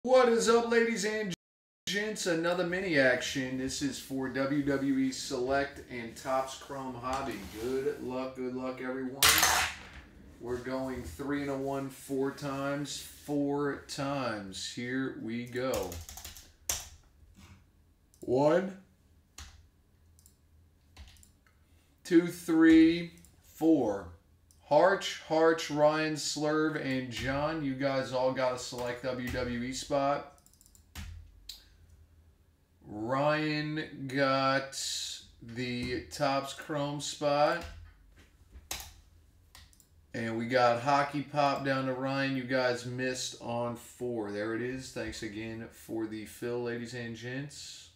What is up, ladies and gents? Another mini action. This is for WWE Select and Topps Chrome Hobby. Good luck, everyone. We're going 3 and a 1 4 times. 4 times. Here we go. 1, 2, 3, 4. Harch, Ryan, Slurve, and John. You guys all got a select WWE spot. Ryan got the Topps Chrome spot. And we got Hockey Pop down to Ryan. You guys missed on 4. There it is. Thanks again for the fill, ladies and gents.